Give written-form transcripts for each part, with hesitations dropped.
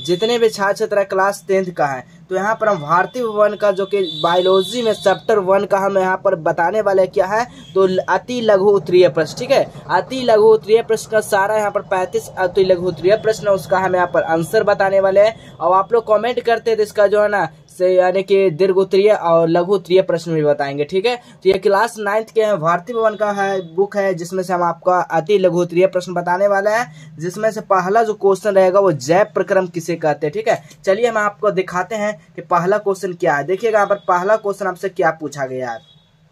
जितने भी छात्र छात्रा क्लास 10th का है, तो यहाँ पर हम भारतीय भवन का जो कि बायोलॉजी में चैप्टर 1 का हम यहाँ पर बताने वाले क्या है, तो अति लघु उत्तरीय प्रश्न। ठीक है, अति लघु उत्तरीय प्रश्न का सारा यहाँ पर 35 अति लघु उत्तरीय प्रश्न, उसका हम यहाँ पर आंसर बताने वाले हैं। और आप लोग कमेंट करते हैं तो इसका जो है ना से यानी कि दीर्घ उत्तरीय और लघु उत्तरीय प्रश्न भी बताएंगे। ठीक है, तो ये क्लास 9th के हैं, भारतीय भवन का है बुक है, जिसमें से हम आपका अति लघु उत्तरीय प्रश्न बताने वाले हैं, जिसमें से पहला जो क्वेश्चन रहेगा वो जैव प्रक्रम किसे कहते हैं। ठीक है, चलिए हम आपको दिखाते हैं कि पहला क्वेश्चन क्या है। देखिएगा यहाँ पर पहला क्वेश्चन आपसे क्या पूछा गया है।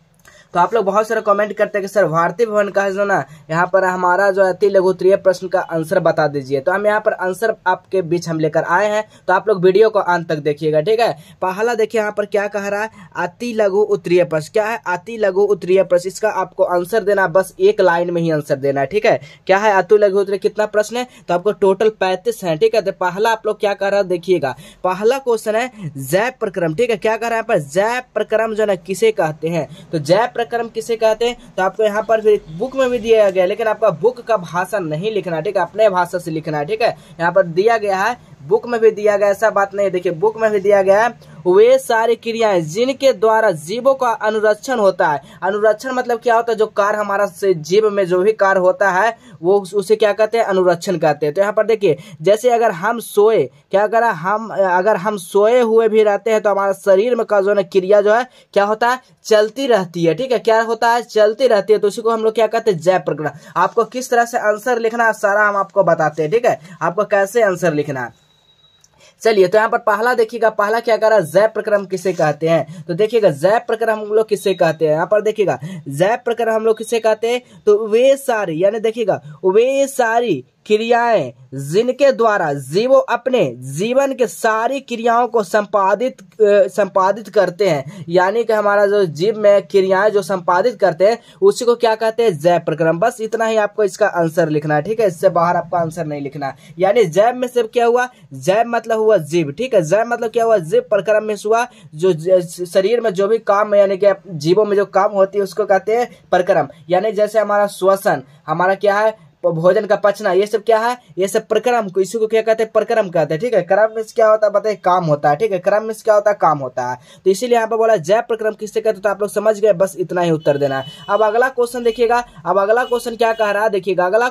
तो आप लोग बहुत सारे कमेंट करते हैं कि सर भारतीय भवन का है जो ना, यहाँ पर हमारा जो अति लघु उत्तरीय प्रश्न का आंसर बता दीजिए। तो हम यहाँ पर आंसर आपके बीच हम लेकर आए हैं, तो आप लोग वीडियो को अंत तक देखिएगा। ठीक है, पहला देखिए यहाँ पर क्या कह रहा है, अति लघु उत्तरीय प्रश्न। क्या है अति लघु उत्तरीय प्रश्न, इसका आपको आंसर देना, बस एक लाइन में ही आंसर देना है। ठीक है, क्या है अति लघु उत्तरीय, कितना प्रश्न है, तो आपको टोटल 35 है। ठीक है, तो पहला आप लोग क्या कह रहा है देखिएगा, पहला क्वेश्चन है जैव प्रक्रम। ठीक है, क्या कह रहा है यहाँ पर, जैव प्रक्रम जो है किसे कहते हैं, तो जैव प्रक्रम किसे कहते हैं, तो आपको यहाँ पर फिर बुक में भी दिया गया है, लेकिन आपका बुक का भाषा नहीं लिखना। ठीक है, अपने भाषा से लिखना है। ठीक है, यहाँ पर दिया गया है, बुक में भी दिया गया, ऐसा बात नहीं है। देखिए बुक में भी दिया गया है, वे सारी क्रियाएं जिनके द्वारा जीवों का अनुरक्षण होता है। अनुरक्षण मतलब क्या होता है, जो कार्य हमारा जीव में जो भी कार्य होता है वो उसे क्या कहते हैं, अनुरक्षण कहते हैं। तो यहाँ पर देखिए, जैसे अगर हम सोए, क्या करा हम, अगर हम सोए हुए भी रहते हैं तो हमारा शरीर में का जो है क्रिया जो है क्या होता है, चलती रहती है। ठीक है, क्या होता है, चलती रहती है। तो उसी को हम लोग क्या कहते हैं, जैव प्रक्रम। आपको किस तरह से आंसर लिखना है सारा हम आपको बताते हैं। ठीक है, आपको कैसे आंसर लिखना है। चलिए, तो यहाँ पर पहला देखिएगा, पहला क्या कर रहा है, जैव प्रक्रम किसे कहते हैं, तो देखिएगा जैव प्रक्रम हम लोग किसे कहते हैं। यहाँ पर देखिएगा जैव प्रक्रम हम लोग किसे कहते हैं, तो वे सारी, यानी देखिएगा वे सारी क्रियाएं जिनके द्वारा जीवो अपने जीवन के सारी क्रियाओं को संपादित करते हैं, यानी कि हमारा जो जीव में क्रियाएं जो संपादित करते हैं उसी को क्या कहते हैं, जैव प्रक्रम। बस इतना ही आपको इसका आंसर लिखना है। ठीक है, इससे बाहर आपका आंसर नहीं लिखना है। यानी जैव में से क्या हुआ, जैव मतलब हुआ जीव। ठीक है, जैव मतलब क्या हुआ, जीव, प्रक्रम में हुआ जो शरीर में जो भी काम, यानी कि जीवों में जो काम होती है उसको कहते हैं प्रक्रम। यानी जैसे हमारा श्वसन, हमारा क्या है, भोजन का पचना, ये सब क्या है, ये सब प्रक्रम को, इसी को क्या कहते हैं, प्रक्रम कहते हैं। ठीक है, क्रम में क्या होता है बताइए, काम होता है। ठीक है, क्रम में क्या होता है, काम होता है। तो इसीलिए यहाँ पर बोला जैव प्रक्रम किससे कहते हैं, तो आप लोग समझ गए, बस इतना ही उत्तर देना है। अब अगला क्वेश्चन देखिएगा, अब अगला क्वेश्चन क्या कह रहा है, देखिएगा अगला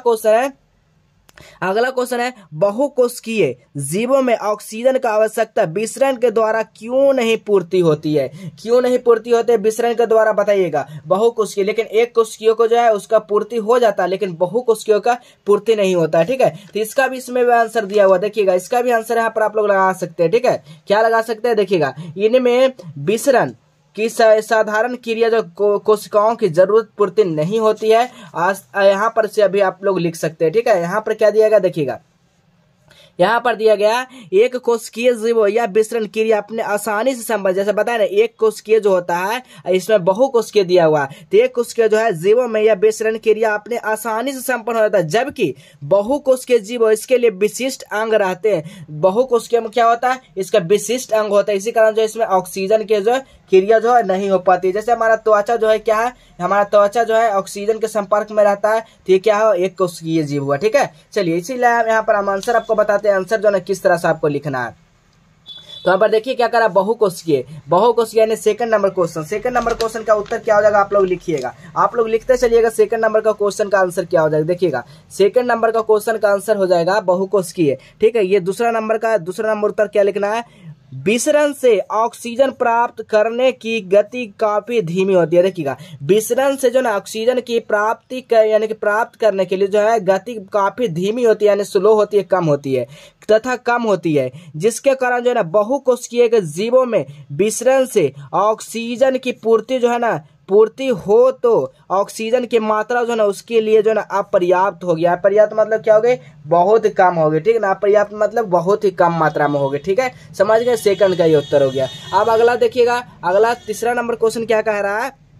क्वेश्चन है बहुकोशिकीय जीवों में ऑक्सीजन का आवश्यकता विसरण के द्वारा क्यों नहीं पूर्ति होती है। क्यों नहीं पूर्ति होती है विसरण के द्वारा, बताइएगा। बहुकोशिकीय, लेकिन एक कोशिकीय को जो है उसका पूर्ति हो जाता है, लेकिन बहुकोशिकीय का पूर्ति नहीं होता है। ठीक है, तो इसका भी इसमें भी आंसर दिया हुआ, देखिएगा इसका भी आंसर यहाँ पर आप लोग लगा सकते हैं। ठीक है, क्या लगा सकते हैं, देखिएगा इनमें विसरण की साधारण क्रिया जो कोशिकाओं की जरूरत पूर्ति नहीं होती है, यहाँ पर से अभी आप लोग लिख सकते हैं। ठीक है, यहाँ पर क्या दिया गया, देखिएगा यहाँ पर दिया गया, एक कोशिकीय जीवो या विसरण क्रिया अपने आसानी से संभव, जैसे बताया ना, एक कोशिकीय जो होता है, इसमें बहुकोशिकीय दिया हुआ है, तो एक कोशिकीय जो है जीवों में या विसरण क्रिया अपने आसानी से संपन्न हो जाता है, जबकि बहुकोशिकीय जीवो इसके लिए विशिष्ट अंग रहते हैं। बहुकोशिकीय में क्या होता है, इसका विशिष्ट अंग होता है, इसी कारण जो इसमें ऑक्सीजन के जो क्रिया जो है नहीं हो पाती। जैसे हमारा त्वचा जो है क्या है, हमारा त्वचा जो है ऑक्सीजन के संपर्क में रहता है, तो ये क्या है, एक कोशिकीय जीव हुआ। ठीक है, चलिए इसीलिए यहाँ पर हम आंसर आपको बताते हैं, आंसर जो है किस तरह से आपको लिखना है। तो यहाँ पर देखिए क्या करा, बहुकोशिकीय यानी second number question. Second number question का उत्तर क्या हो जाएगा, आप लोग लिखिएगा, आप लोग लिखते चलिएगा सेकंड नंबर का क्वेश्चन का आंसर क्या हो जाएगा। देखिएगा सेकंड नंबर का क्वेश्चन का आंसर हो जाएगा बहुकोशिकीय। ठीक है, ये दूसरा नंबर उत्तर क्या लिखना है, विसरण से ऑक्सीजन प्राप्त करने की गति काफी धीमी होती है। देखिएगा विसरण से जो ना ऑक्सीजन की प्राप्ति यानी कि प्राप्त करने के लिए जो है गति काफी धीमी होती है, यानी स्लो होती है, कम होती है तथा कम होती है, जिसके कारण जो है ना बहुकोशिकीय जीवों में विसरण से ऑक्सीजन की पूर्ति जो है ना पूर्ति हो तो ऑक्सीजन की मात्रा जो है ना उसके लिए जो है ना अपर्याप्त हो गया। अपर्याप्त मतलब क्या हो गई, बहुत कम हो गई। ठीक है ना, अपर्याप्त मतलब बहुत ही कम मात्रा में हो गई। ठीक है, समझ गए, सेकंड का ये उत्तर हो गया। अब अगला देखिएगा, अगला तीसरा नंबर क्वेश्चन क्या कह रहा है,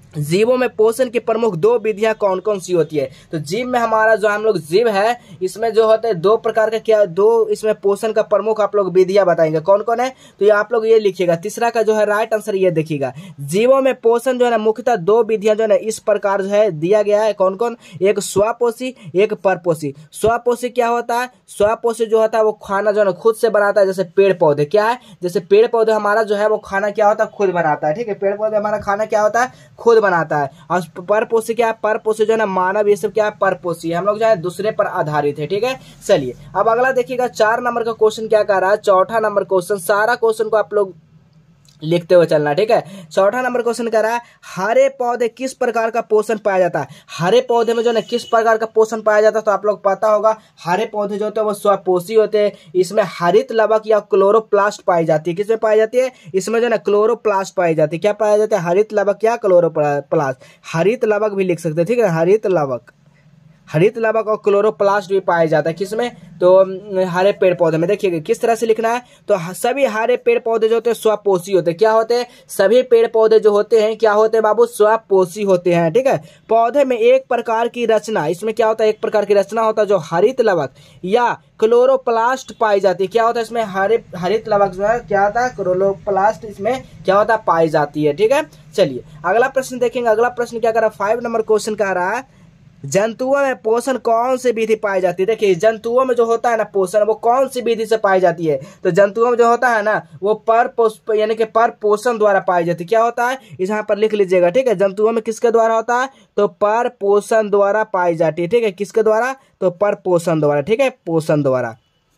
जीवों में पोषण की प्रमुख दो विधियां कौन कौन सी होती है? तो जीव में हमारा जो हम लोग जीव है, इसमें जो होते हैं दो प्रकार का, क्या दो इसमें पोषण का प्रमुख आप लोग विधियां बताएंगे, कौन कौन है? तो ये आप लोग ये लिखिएगा, तीसरा का जो है राइट आंसर ये देखिएगा। जीवों में पोषण जो है ना मुख्यतः दो विधियां जो है ना इस प्रकार जो है दिया गया है, कौन कौन? एक स्वपोषी, एक परपोषी। स्वपोषी क्या होता है? स्वपोषी जो होता है वो खाना जो है ना खुद से बनाता है, जैसे पेड़ पौधे। क्या है? जैसे पेड़ पौधे हमारा जो है वो खाना क्या होता है? खुद बनाता है। ठीक है, पेड़ पौधे हमारा खाना क्या होता है? खुद बनाता है। और परपोषी क्या है? परपोषी जो है ना मानव ये सब क्या है? परपोषी। हम लोग जो है दूसरे पर आधारित है। ठीक है, चलिए अब अगला देखिएगा, 4 नंबर का क्वेश्चन क्या कर रहा है? चौथा नंबर क्वेश्चन, सारा क्वेश्चन को आप लोग लिखते हुए चलना। ठीक है, चौथा नंबर क्वेश्चन कह रहा है हरे पौधे किस प्रकार का पोषण पाया जाता है? हरे पौधे में जो है किस प्रकार का पोषण पाया जाता है? तो आप लोग पता होगा, हरे पौधे जो होते हैं वो स्वपोषी होते हैं। इसमें हरित लवक या क्लोरोप्लास्ट पाई जाती है। किसमें पाई जाती है? इसमें जो है ना क्लोरोप्लास्ट पाई जाती है। क्या पाया जाता है? हरित लवक या क्लोरोप्लास्ट। हरित लवक भी लिख सकते हैं। ठीक है, हरित लवक, हरित लवक और क्लोरोप्लास्ट भी पाया जाता है। किसमें? तो हरे पेड़ पौधे में। देखिएगा किस तरह से लिखना है, तो सभी हरे पेड़ पौधे जो होते हैं स्वपोषी होते हैं। क्या होते हैं? सभी पेड़ पौधे जो होते हैं क्या होते हैं बाबू? स्वपोषी होते हैं। ठीक है, पौधे में एक प्रकार की रचना, इसमें क्या होता है? एक प्रकार की रचना होता है जो हरित लवक या क्लोरोप्लास्ट पाई जाती है। क्या होता है इसमें? हरित लवक जो है क्या होता है? क्लोरोप्लास्ट इसमें क्या होता है? पाई जाती है। ठीक है, चलिए अगला प्रश्न देखेंगे। अगला प्रश्न क्या कर रहा है? 5 नंबर क्वेश्चन कह रहा है जंतुओं में पोषण कौन सी विधि पाई जाती है? देखिए जंतुओं में जो होता है ना पोषण, वो कौन सी विधि से पाई जाती है? तो जंतुओं में जो होता है ना वो यानी कि पर पोषण द्वारा पाई जाती है। क्या होता है? इस यहाँ पर लिख लीजिएगा। ठीक है, जंतुओं में किसके द्वारा होता है? तो पर पोषण द्वारा पाई जाती है। ठीक है, किसके द्वारा? तो पर पोषण द्वारा। ठीक है, पोषण द्वारा।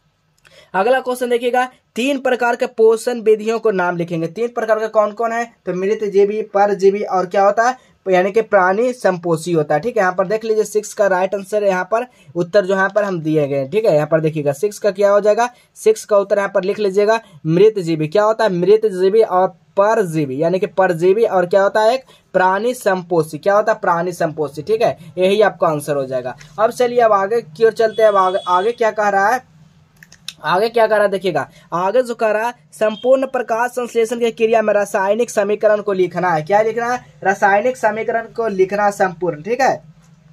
अगला क्वेश्चन देखिएगा, 3 प्रकार के पोषण विधियों को नाम लिखेंगे। 3 प्रकार के कौन कौन है? तो मृतजीवी, परजीवी और क्या होता है? यानी कि प्राणी संपोषी होता है। ठीक है, यहाँ पर देख लीजिए 6 का राइट आंसर यहाँ पर उत्तर जो यहाँ पर हम दिए गए। ठीक है, यहाँ पर देखिएगा 6 का क्या हो जाएगा? 6 का उत्तर यहाँ पर लिख लीजिएगा मृतजीवी। क्या होता है? मृतजीवी और परजीवी, यानी कि परजीवी और क्या होता है? एक प्राणी संपोषी। क्या होता है? प्राणी संपोषी। ठीक है, यही आपका आंसर हो जाएगा। अब चलिए अब आगे की ओर चलते हैं। आगे क्या कह रहा है? आगे क्या कह रहा है देखिएगा, आगे जो कह रहा है संपूर्ण प्रकाश संश्लेषण की क्रिया में रासायनिक समीकरण को लिखना है। क्या लिखना है? रासायनिक समीकरण को लिखना है संपूर्ण। ठीक है,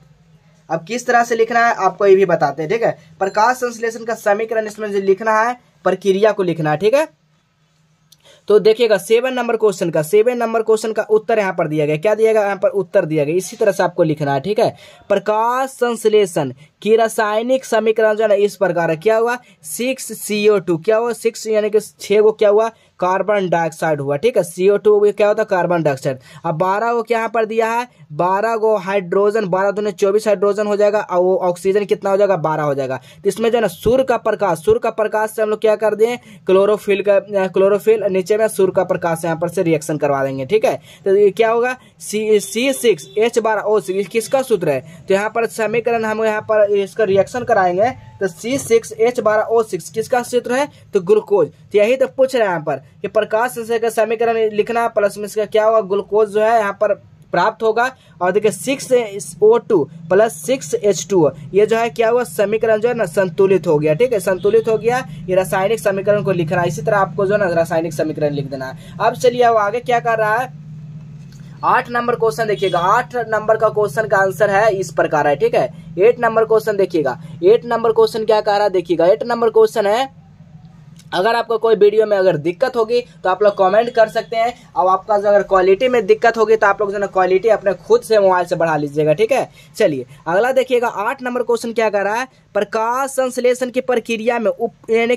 अब किस तरह से लिखना है आपको ये भी बताते हैं। ठीक है, प्रकाश संश्लेषण का समीकरण इसमें जो लिखना है प्रक्रिया को लिखना है। ठीक है, तो देखिएगा 7 नंबर क्वेश्चन का उत्तर यहाँ पर दिया गया। क्या दिया गया? यहाँ पर उत्तर दिया गया। इसी तरह से आपको लिखना है। ठीक है, प्रकाश संश्लेषण की रासायनिक समीकरण जो है ना इस प्रकार है। क्या हुआ? 6CO2। क्या हुआ? 6 यानी कि 6 को क्या हुआ? कार्बन डाइऑक्साइड हुआ। ठीक है, CO2 क्या होता है? Carbon dioxide. अब 12 को क्या यहाँ पर दिया है? 12 को हाइड्रोजन, 12 दूनी 24 हाइड्रोजन हो जाएगा और वो ऑक्सीजन कितना हो जाएगा? 12 हो जाएगा। तो इसमें जो है ना सूर्य का प्रकाश से हम लोग क्या कर दिए? क्लोरोफिल नीचे में सूर्य का प्रकाश यहाँ पर से रिएक्शन करवा देंगे। ठीक है, तो ये क्या होगा? C6H12O6 किसका सूत्र है? तो यहाँ पर समीकरण हम यहाँ पर इसका रिएक्शन कराएंगे तो C6H12O6 किसका सूत्र है? तो ग्लूकोज। तो यही तो पूछ रहे हैं यहाँ पर कि प्रकाश संश्लेषण का समीकरण लिखना प्लस में इसका क्या होगा? ग्लूकोज जो है यहाँ पर प्राप्त होगा। और देखिए 6O2 प्लस 6H2 ये जो है क्या हुआ? समीकरण जो है ना संतुलित हो गया। ठीक है, संतुलित हो गया। ये रासायनिक समीकरण को लिखना है। इसी तरह आपको जो है ना रासायनिक समीकरण लिख देना है। अब चलिए अब आगे क्या कर रहा है? 8 नंबर क्वेश्चन देखिएगा। 8 नंबर का क्वेश्चन का आंसर है इस प्रकार है। ठीक है, 8 नंबर क्वेश्चन देखिएगा। 8 नंबर क्वेश्चन क्या कह रहा है देखिएगा। 8 नंबर क्वेश्चन है, अगर आपको कोई वीडियो में अगर दिक्कत होगी तो आप लोग कमेंट कर सकते हैं। और आपका अगर क्वालिटी में दिक्कत होगी तो आप लोग जो है क्वालिटी अपने खुद से मोबाइल से बढ़ा लीजिएगा। ठीक है, चलिए अगला देखिएगा। 8 नंबर क्वेश्चन क्या कर रहा है? प्रकाश संश्लेषण की प्रक्रिया में यानी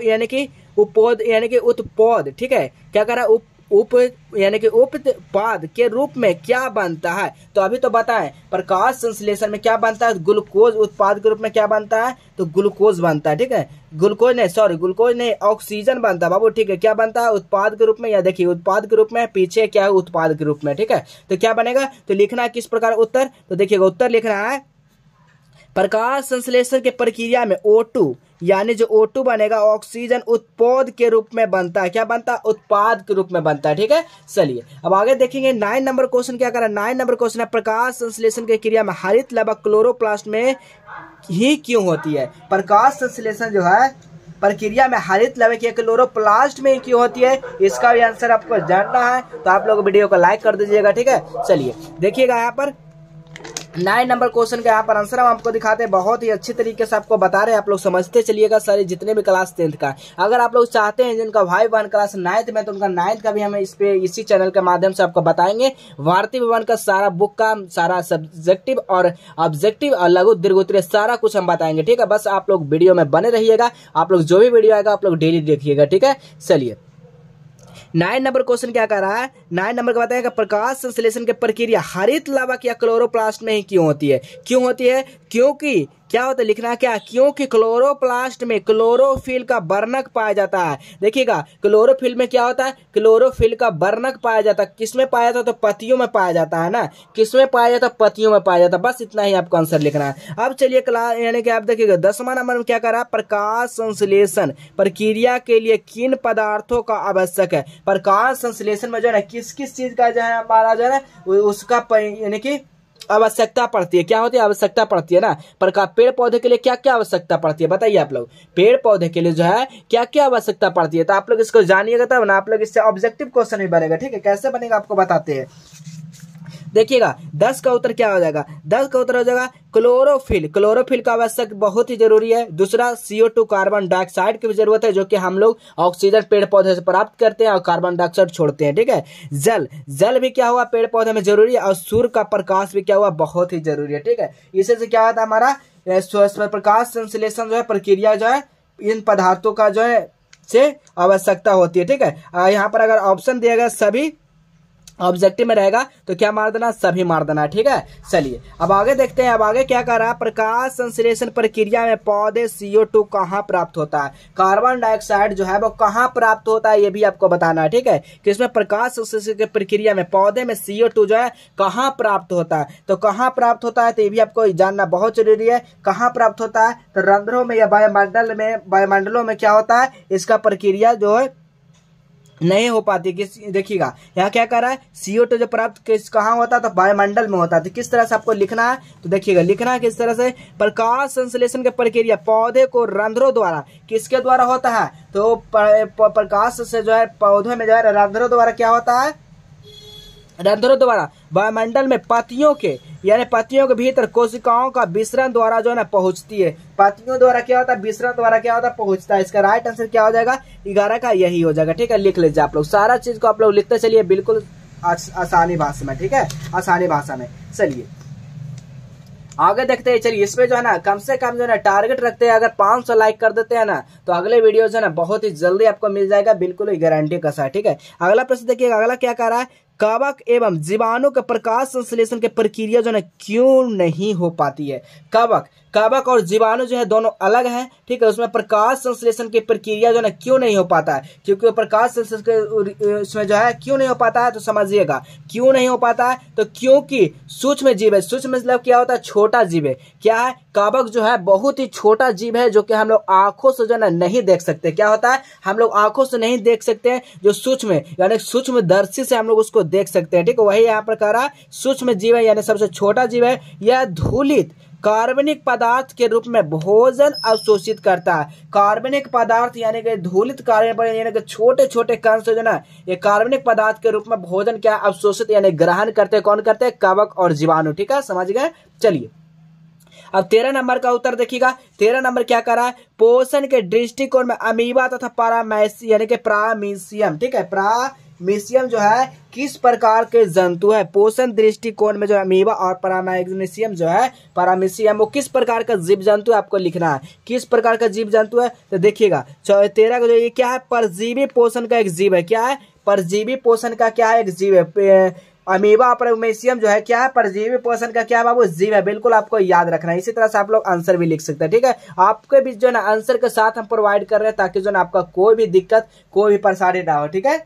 कि उत्पाद। ठीक है, क्या कर रहा है? उत्पाद के रूप में क्या बनता है? तो अभी तो बताएं प्रकाश संश्लेषण में क्या बनता है? ग्लूकोज उत्पाद के रूप में क्या बनता है? तो ग्लूकोज बनता है। ठीक है, ग्लूकोज नहीं ऑक्सीजन बनता है बाबू। ठीक है, क्या बनता है? उत्पाद के रूप में। या देखिए उत्पाद के रूप में, पीछे क्या है? उत्पाद के रूप में। ठीक है, तो क्या बनेगा? तो लिखना है किस प्रकार उत्तर? तो देखिएगा उत्तर लिखना है प्रकाश संश्लेषण के प्रक्रिया में O2 यानी जो O2 बनेगा ऑक्सीजन उत्पाद के रूप में बनता है। क्या बनता है? उत्पाद के रूप में बनता है। ठीक है, चलिए अब आगे देखेंगे। 9 नंबर क्वेश्चन क्या कर रहा है? 9 नंबर क्वेश्चन है प्रकाश संश्लेषण की क्रिया में हरित लवक क्लोरोप्लास्ट में ही क्यों होती है? प्रकाश संश्लेषण जो है प्रक्रिया में हरित लवक या क्लोरोप्लास्ट में क्यों होती है, इसका भी आंसर आपको जानना है तो आप लोग वीडियो को लाइक कर दीजिएगा। ठीक है, चलिए देखिएगा यहाँ पर 9 नंबर क्वेश्चन का यहाँ पर आंसर हम आपको दिखाते हैं, बहुत ही अच्छी तरीके से आपको बता रहे हैं, आप लोग समझते चलिएगा सारे जितने भी क्लास 10th का। अगर आप लोग चाहते हैं जिनका भाई बहन क्लास 9th में, तो उनका 9th का भी हम इसी चैनल के माध्यम से आपको बताएंगे। भारतीय विवरण का सारा बुक का सारा सब्जेक्टिव और ऑब्जेक्टिव और लघु दीर्घ उत्तरीय सारा कुछ हम बताएंगे। ठीक है, बस आप लोग वीडियो में बने रहिएगा, आप लोग जो भी वीडियो आएगा आप लोग डेली देखिएगा। ठीक है, चलिए 9 नंबर क्वेश्चन क्या कर रहा है, 9 नंबर का बताएगा प्रकाश संश्लेषण की प्रक्रिया हरित लवक या क्लोरोप्लास्ट में ही क्यों होती है। क्यों होती है, क्योंकि क्या होता है, लिखना क्या, क्योंकि क्लोरोप्लास्ट में क्लोरोफिल का वर्णक पाया जाता है। देखिएगा क्लोरोफिल में क्या होता है, क्लोरोफिल का वर्णक पाया जाता है। किसमें पाया जाता है, तो पत्तियों में पाया जाता है ना, किसमें पाया जाता है, पत्तियों में पाया जाता है। बस इतना ही आपको आंसर लिखना है। अब चलिए क्लास यानी कि आप देखिएगा 10वां नंबर में क्या कर रहा है, प्रकाश संश्लेषण प्रक्रिया के लिए किन पदार्थों का आवश्यक है। प्रकाश संश्लेषण में जो है ना किस किस चीज का जो है हमारा जो है उसका यानी कि आवश्यकता पड़ती है। क्या होती है, आवश्यकता पड़ती है ना। पेड़ पौधे के लिए क्या क्या आवश्यकता पड़ती है बताइए आप लोग, पेड़ पौधे के लिए जो है क्या क्या आवश्यकता पड़ती है। तो आप लोग इसको जानिएगा तब ना आप लोग इससे ऑब्जेक्टिव क्वेश्चन भी बनेगा। ठीक है, कैसे बनेगा आपको बताते हैं। देखिएगा 10 का उत्तर क्या हो जाएगा, 10 का उत्तर हो जाएगा क्लोरोफिल। क्लोरोफिल का आवश्यक बहुत ही जरूरी है। दूसरा CO2 कार्बन डाइऑक्साइड की भी जरूरत है, जो कि हम लोग ऑक्सीजन पेड़ पौधे से प्राप्त करते हैं और कार्बन डाइऑक्साइड छोड़ते हैं। ठीक है, जल भी क्या हुआ पेड़ पौधे में जरूरी है, और सूर्य का प्रकाश भी क्या हुआ बहुत ही जरूरी है। ठीक है, इसी से क्या होता है हमारा प्रकाश संश्लेषण जो है प्रक्रिया जो है इन पदार्थों का जो है से आवश्यकता होती है। ठीक है, यहाँ पर अगर ऑप्शन दिया गया सभी ऑब्जेक्टिव में रहेगा तो क्या मार देना, सभी मार देना। ठीक है, चलिए अब आगे देखते हैं। अब आगे क्या कर रहा है, प्रकाश संश्लेषण प्रक्रिया में पौधे CO2 कहाँ प्राप्त होता है, कार्बन डाइऑक्साइड जो है वो कहाँ प्राप्त होता है, ये भी आपको बताना है। ठीक है, कि इसमें प्रकाश संश्लेषण की प्रक्रिया में पौधे में CO2 जो है कहाँ प्राप्त होता है। तो कहाँ प्राप्त होता है तो ये भी आपको जानना बहुत जरूरी है। कहाँ प्राप्त होता है, तो रंध्रों में या वायुमंडलों में क्या होता है, इसका प्रक्रिया जो है नहीं हो पाती। किस देखिएगा यहाँ क्या कर रहा है, CO2 जो प्राप्त कहाँ होता है, तो वायुमंडल में होता है। तो किस तरह से आपको लिखना है, तो देखिएगा लिखना है किस तरह से, प्रकाश संश्लेषण की प्रक्रिया पौधे को रंध्रों द्वारा किसके द्वारा होता है, तो प्रकाश से जो है पौधे में जो है रंध्रों द्वारा क्या होता है, रंध्रों द्वारा वायुमंडल में पत्तियों के यानी पत्तियों के भीतर कोशिकाओं का विसरण द्वारा जो है ना पहुंचती है। पत्तियों द्वारा क्या होता है, विसरण द्वारा क्या होता है, पहुंचता है। इसका राइट आंसर क्या हो जाएगा, 11 का यही हो जाएगा। ठीक है, लिख लीजिए आप लोग, सारा चीज को आप लोग लिखते चलिए बिल्कुल आसानी भाषा में। ठीक है, आसानी भाषा में। चलिए आगे देखते हैं। चलिए इसमें जो है ना कम से कम जो है ना टारगेट रखते हैं, अगर 500 लाइक कर देते हैं ना तो अगले वीडियो जो है ना बहुत ही जल्दी आपको मिल जाएगा, बिल्कुल ही गारंटी का साथ। ठीक है, अगला प्रश्न देखिए, अगला क्या कर रहा है, कवक एवं जीवाणु के प्रकाश संश्लेषण की प्रक्रिया जो है क्यों नहीं हो पाती है। कवक और जीवाणु जो है दोनों अलग हैं। ठीक है, उसमें प्रकाश संश्लेषण की प्रक्रिया जो है क्यों नहीं हो पाता है, क्योंकि प्रकाश संश्लेषण उसमें जो है क्यों नहीं हो पाता है, तो समझिएगा क्यों नहीं हो पाता है, तो क्योंकि सूक्ष्म जीव है। सूक्ष्म मतलब क्या होता है, छोटा जीव है। क्या है, कवक जो है बहुत ही छोटा जीव है, जो कि हम लोग आंखों से जो है नहीं देख सकते। क्या होता है, हम लोग आंखों से नहीं देख सकते हैं, जो सूक्ष्म है यानी सूक्ष्म दर्शी से हम लोग उसको देख सकते हैं। ठीक है, वही यहाँ पर कह रहा सूक्ष्म जीव है यानी सबसे छोटा जीव है। यह धूलित कार्बनिक पदार्थ के रूप में भोजन अवशोषित करता है। कार्बनिक पदार्थ यानी कि धूलित कार्बन यानी कि छोटे छोटे कण से जो ना ये कार्बनिक पदार्थ के रूप में भोजन क्या अवशोषित यानी ग्रहण करते हैं। कौन करते हैं, कवक और जीवाणु। ठीक है, समझ गए। चलिए अब 13 नंबर का उत्तर देखिएगा। 13 नंबर क्या कर रहा है, पोषण के दृष्टिकोण में अमीबा तथा पारामीशियम यानी कि प्रामीशियम। ठीक है, प्रामीशियम जो है किस प्रकार के जंतु है। पोषण दृष्टिकोण में जो अमीबा और पारामीशियम जो है, पारामीशियम वो किस प्रकार का जीव जंतु है, आपको लिखना है किस प्रकार का जीव जंतु है। तो देखिएगा 13 का जो ये क्या है, परजीवी पोषण का एक जीव है। क्या है, परजीवी पोषण का क्या है, एक जीव है। अमीबा पारामीशियम जो है क्या है, परजीवी पोषण का क्या है बाबू, जीव है। बिल्कुल आपको याद रखना है। इसी तरह से आप लोग आंसर भी लिख सकते हैं। ठीक है, आपके बीच जो है ना आंसर के साथ हम प्रोवाइड कर रहे हैं, ताकि जो है आपका कोई भी दिक्कत कोई भी परेशानी ना हो। ठीक है,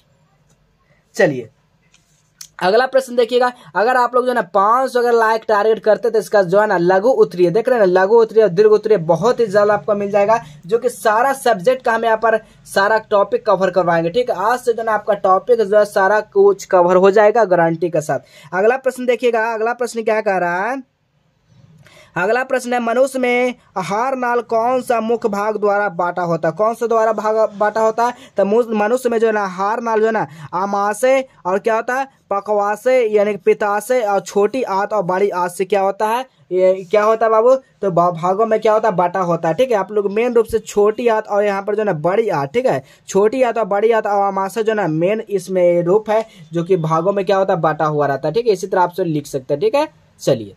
चलिए अगला प्रश्न देखिएगा। अगर आप लोग जो है ना 500 अगर लाइक टारगेट करते तो इसका जो है ना लघु उत्तरीय देख रहे हैं ना, लघु उत्तरीय और दीर्घ उत्तरीय बहुत ही जल्द आपको मिल जाएगा, जो कि सारा सब्जेक्ट का हम यहाँ पर सारा टॉपिक कवर करवाएंगे। ठीक है, आज से जो है आपका टॉपिक जो है सारा कुछ कवर हो जाएगा गारंटी के साथ। अगला प्रश्न देखिएगा। अगला प्रश्न क्या कह रहा है, अगला प्रश्न है, मनुष्य में आहार नाल कौन सा मुख्य भाग द्वारा बांटा होता है? कौन सा द्वारा भाग बांटा होता है? तो मनुष्य में जो है ना आहार नाल जो है ना आमाशय और क्या होता है पक्वाशय यानी पित्ताशय और छोटी आंत और बड़ी आंत से क्या होता है, ये क्या होता है बाबू? तो भागों में क्या होता है बांटा होता है। ठीक है, आप लोग मेन रूप से छोटी आंत और यहाँ पर जो है ना बड़ी आंत, ठीक है, छोटी आंत और बड़ी आंत और आमाशय जो है ना मेन इसमें रूप है जो कि भागों में क्या होता है बांटा हुआ रहता है। ठीक है, इसी तरह आप लिख सकते हैं। ठीक है, चलिए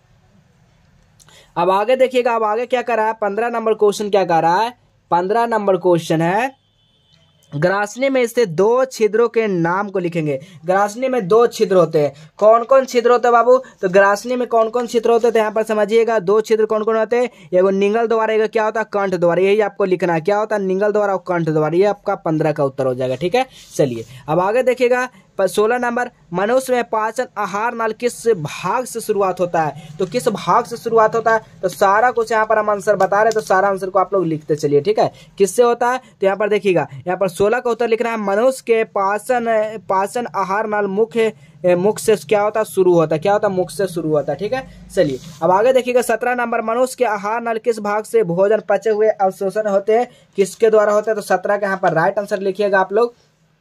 अब आगे देखिएगा। अब आगे क्या कर रहा है, 15 नंबर क्वेश्चन क्या कर रहा है? 15 नंबर क्वेश्चन है, ग्रासनी में स्थित 2 छिद्रों के नाम को लिखेंगे। ग्रासनी में 2 छिद्र होते हैं। कौन कौन छिद्र होते हैं बाबू? तो ग्रासनी में कौन कौन छिद्र होते हैं तो यहाँ पर समझिएगा। 2 छिद्र कौन कौन होते हैं? एगो निंगल द्वारा, एगो क्या होता है कंठ द्वारा। यही आपको लिखना है, क्या होता है निंगल द्वारा और कंठ द्वारा। ये आपका 15 का उत्तर हो जाएगा। ठीक है, चलिए अब आगे देखिएगा। 16 नंबर, मनुष्य में पाचन आहार नाल किस भाग से शुरुआत होता है? तो किस भाग से शुरुआत होता है? तो सारा कुछ यहाँ पर हम आंसर बता रहे हैं, तो सारा आंसर को आप लोग लिखते चलिए। ठीक है, किससे होता है? तो यहाँ पर देखिएगा, यहाँ पर 16 का उत्तर लिखना है, मनुष्य के पाचन आहार नाल मुख से क्या होता है शुरू होता है। क्या होता है? मुख से शुरू होता है। ठीक है, चलिए अब आगे देखिएगा। 17 नंबर, मनुष्य के आहार नाल किस भाग से भोजन पचे हुए अवशोषण होते हैं? किसके द्वारा होते हैं? तो 17 का यहाँ पर राइट आंसर लिखिएगा आप लोग।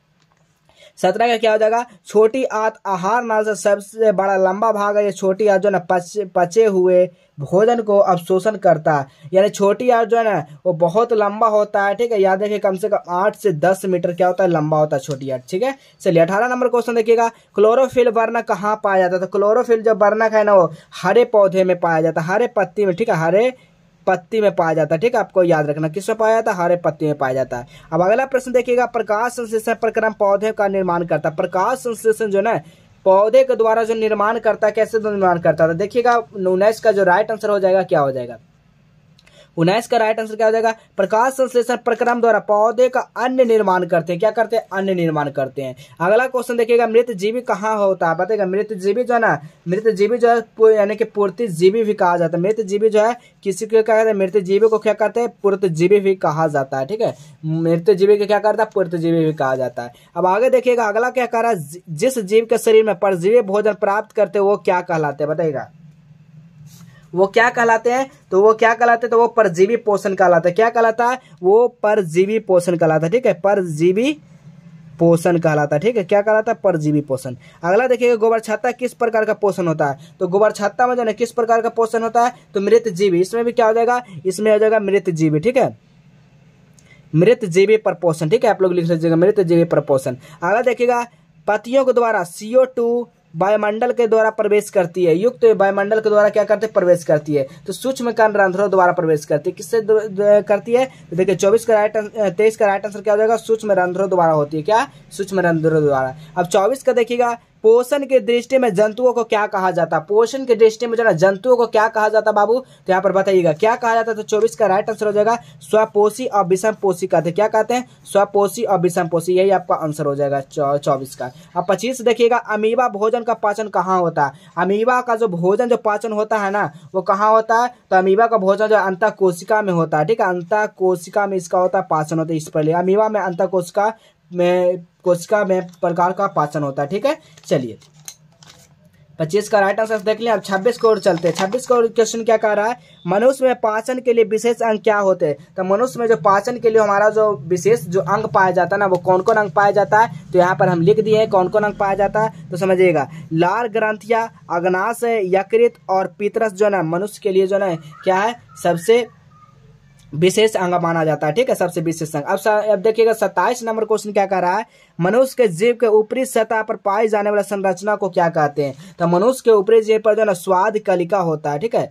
17 का क्या हो जाएगा? छोटी आंत आहार नाल से सबसे बड़ा लंबा भाग है। ये छोटी आंत जो है ना पचे हुए भोजन को अवशोषण करता है, यानी छोटी आंत जो है ना वो बहुत लंबा होता है। ठीक है, याद रखिए कम से कम 8 से 10 मीटर क्या होता है लंबा होता है छोटी आंत। ठीक है, चलिए 18 नंबर क्वेश्चन देखिएगा। क्लोरोफिल वर्णक कहाँ पाया जाता है? तो क्लोरोफिल जो वर्णक है ना वो हरे पौधे में पाया जाता है, हरे पत्ती में। ठीक है, हरे पत्ती में पाया जाता है। ठीक है, आपको याद रखना किसमें पाया जाता है? हरे पत्ती में पाया जाता है। अब अगला प्रश्न देखिएगा, प्रकाश संश्लेषण प्रक्रम पौधे का निर्माण करता है। प्रकाश संश्लेषण जो है पौधे के द्वारा जो निर्माण करता है, कैसे निर्माण करता है? देखिएगा 19 का जो राइट आंसर हो जाएगा क्या हो जाएगा? 19 का राइट आंसर क्या हो जाएगा? प्रकाश संश्लेषण प्रक्रम द्वारा पौधे का अन्य निर्माण करते हैं। क्या करते हैं? अन्य निर्माण करते हैं। अगला क्वेश्चन देखिएगा, मृत जीवी कहाँ होता है? बताइएगा। मृत जीवी जो है ना, मृत जीवी जो है यानी कि पूर्ति जीवी भी कहा जाता है। मृत जीवी जो है किसी को क्या कहते हैं? मृत जीवी को क्या कहते हैं? पूर्ति जीवी भी कहा जाता है। ठीक है, मृत जीवी को क्या करता है? पूर्ति जीवी भी कहा जाता है। अब आगे देखिएगा, अगला क्या कह रहा है, जिस जीव के शरीर में परजीवी भोजन प्राप्त करते हैं वो क्या कहलाते हैं? बताइएगा, वो क्या कहलाते हैं? तो वो क्या कहलाते हैं? तो वो परजीवी पोषण कहलाता है। क्या कहलाता है? वो परजीवी पोषण कहलाता है। ठीक है, परजीवी पोषण कहलाता है। ठीक है, क्या कहलाता है? परजीवी पोषण। अगला देखिएगा, गोबर छत्ता किस प्रकार का पोषण होता है? तो गोबर छत्ता में जो है किस प्रकार का पोषण होता है? तो मृत जीवी। इसमें भी क्या हो जाएगा? इसमें हो जाएगा मृत जीवी। ठीक है, मृत जीवी पर पोषण। ठीक है, आप लोग लिख लीजिएगा मृत जीवी पर पोषण। अगला देखिएगा, पत्तियों के द्वारा CO2 वायुमंडल के द्वारा प्रवेश करती है। युक्त वायुमंडल के द्वारा क्या करते हैं? प्रवेश करती है। तो सूक्ष्म कण रंध्रों द्वारा प्रवेश करती है। किससे करती है? तो देखिए 23 का राइट आंसर क्या हो जाएगा? सूक्ष्म रंध्रों द्वारा होती है। क्या? सूक्ष्म रंध्रों द्वारा। अब 24 का देखिएगा, पोषण की दृष्टि में जंतुओं को क्या कहा जाता है? पोषण की दृष्टि में जो है जंतुओं को क्या कहा जाता है बाबू? तो यहाँ पर बताइएगा क्या कहा जाता है। तो 24 का राइट आंसर हो जाएगा स्वपोषी और विषम पोषी कहते हैं। क्या कहते हैं? स्वपोषी और विषम पोषी, यही आपका आंसर हो जाएगा 24 का। अब 25 देखिएगा, अमीबा भोजन का पाचन कहाँ होता है? अमीबा का जो भोजन जो पाचन होता है ना वो कहाँ होता है? तो अमीबा का भोजन जो अंतः कोशिका में होता है। ठीक है, अंतः कोशिका में इसका होता है पाचन होता है। इस पर अमीबा में अंतः कोशिका में प्रकार का पाचन होता है। ठीक है, चलिए 25 का राइट आंसर देख लिया। अब 26 को और चलते हैं। 26 का क्वेश्चन क्या कह रहा है, मनुष्य में पाचन के लिए विशेष अंग क्या होते हैं? तो मनुष्य में जो पाचन के लिए हमारा जो विशेष जो अंग पाया जाता है ना वो कौन कौन अंग पाया जाता है? तो यहाँ पर हम लिख दिए हैं कौन कौन अंग पाया जाता है। तो समझिएगा, लार ग्रंथिया, अग्नाशय, यकृत और पितरस जो है ना मनुष्य के लिए जो है क्या है सबसे विशेष अंग माना जाता है। ठीक है, सबसे विशेष अंग। अब देखिएगा 27 नंबर क्वेश्चन क्या कह रहा है, मनुष्य के जीव के ऊपरी सतह पर पाई जाने वाला संरचना को क्या कहते हैं? तो मनुष्य के ऊपरी जीव पर जो है ना स्वाद कलिका होता है। ठीक है,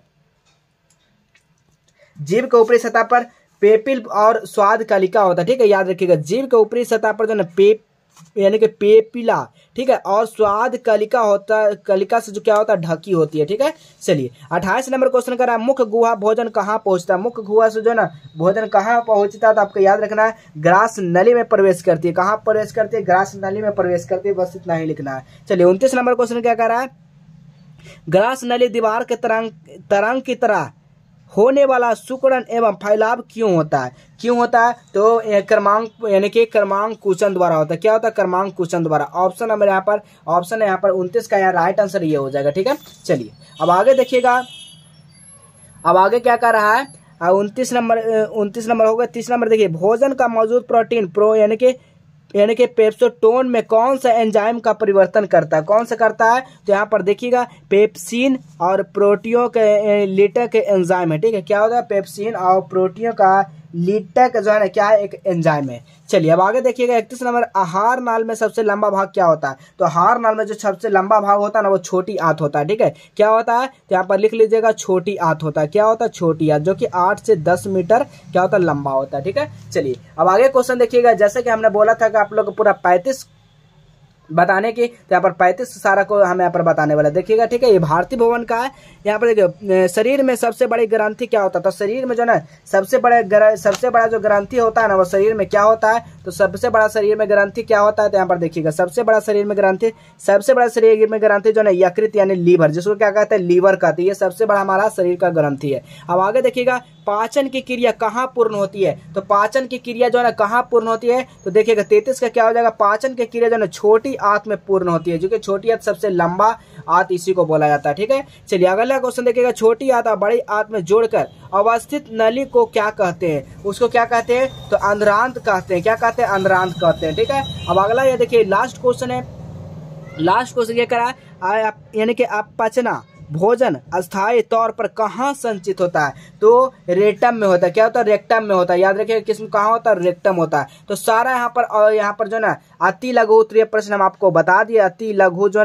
जीव के ऊपरी सतह पर पेपिल और स्वाद कलिका होता है। ठीक है, याद रखिएगा, जीव के ऊपरी सतह पर जो है यानी कि पेपिला, ठीक है, और स्वाद कलिका होता है। कलिका से जो क्या होता है ढकी होती है। ठीक है, चलिए 28 नंबर क्वेश्चन कर रहा है, मुख्य गुहा भोजन कहाँ पहुंचता है? मुख्य गुहा से जो है ना भोजन कहाँ पहुंचता है? तो आपको याद रखना है ग्रास नली में प्रवेश करती है। कहाँ प्रवेश करती है? ग्रास नली में प्रवेश करती है। बस इतना ही लिखना है। चलिए 29 नंबर क्वेश्चन क्या कर रहा है, ग्रास नली दीवार के तरंग की तरह होने वाला सिकुड़न एवं फैलाव क्यों होता है? क्यों होता है? तो क्रमांक यानी कि क्रमांक कुचन द्वारा होता है। क्या होता है? क्रमांक कुचन द्वारा। ऑप्शन नंबर यहाँ पर 29 का यहाँ राइट आंसर ये हो जाएगा। ठीक है, चलिए अब आगे देखिएगा, अब आगे क्या कर रहा है, 29 नंबर हो गया। 30 नंबर देखिए, भोजन का मौजूद प्रोटीन यानी कि पेप्टोन में कौन सा एंजाइम का परिवर्तन करता है, कौन सा करता है, तो यहाँ पर देखिएगा पेप्सिन और प्रोटियो के लीटर के एंजाइम है, ठीक है। क्या होता है, पेप्सिन और प्रोटियो का लीटर का जो है ना क्या है, एक एंजाइम है। चलिए अब आगे देखिएगा 31 नंबर, आहार नाल में सबसे लंबा भाग क्या होता है, तो आहार नाल में जो सबसे लंबा भाग होता है ना वो छोटी आंत होता है, ठीक है। क्या होता है, तो यहाँ पर लिख लीजिएगा छोटी आंत होता है। क्या होता है, छोटी आंत, जो कि 8 से 10 मीटर क्या होता है, लंबा होता है, ठीक है। चलिए अब आगे क्वेश्चन देखिएगा, जैसे कि हमने बोला था कि आप लोग पूरा 35 बताने की, तो यहाँ पर 35 सारा को हम यहाँ पर बताने वाला देखिएगा, ठीक है। ये भारतीय भवन का है। यहाँ पर देखिए, शरीर में सबसे बड़ी ग्रंथि क्या होता है, तो शरीर में जो ना सबसे बड़ा जो ग्रंथि होता है ना वो शरीर में क्या होता है, तो सबसे बड़ा शरीर में ग्रंथि क्या होता है, तो यहाँ पर देखिएगा सबसे बड़ा शरीर में ग्रंथि जो ना यकृत यानी लीवर, जिसको क्या कहते हैं, लीवर कहते हैं। ये सबसे बड़ा हमारा शरीर का ग्रंथि है। अब आगे देखिएगा, पाचन की क्रिया कहाँ पूर्ण होती है, तो पाचन की क्रिया जो है ना कहाँ पूर्ण होती है, तो देखिएगा 33 का क्या हो जाएगा, पाचन की क्रिया जो है ना छोटी आंत में पूर्ण होती है, जो कि छोटी आंत सबसे लंबा आंत इसी को बोला जाता है, ठीक है। चलिए अगला क्वेश्चन देखिएगा, छोटी आंत और बड़ी आंत में जोड़कर अवस्थित नली को क्या कहते हैं, उसको क्या कहते हैं, तो अंधरांत कहते हैं। क्या कहते हैं, अंधरांत कहते हैं, ठीक है। अब अगला ये देखिए लास्ट क्वेश्चन है। लास्ट क्वेश्चन ये करा यानी कि अपचना भोजन अस्थायी तौर पर कहाँ संचित होता है, तो रेक्टम में होता है। क्या होता है, रेक्टम में होता है। याद रखिए किसमें कहाँ होता है, रेक्टम होता है। तो सारा यहाँ पर जो ना अति लघु उत्तरीय प्रश्न हम आपको बता दिए। अति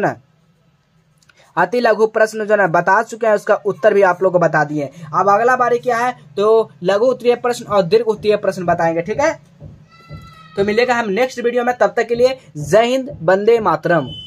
लघु प्रश्न जो ना बता चुके हैं, उसका उत्तर भी आप लोग को बता दिए। अब अगला बारी क्या है, तो लघु उत्तरीय प्रश्न और दीर्घ उत्तरीय प्रश्न बताएंगे, ठीक है। तो मिलेगा हम नेक्स्ट वीडियो में, तब तक के लिए जय हिंद, वंदे मातरम।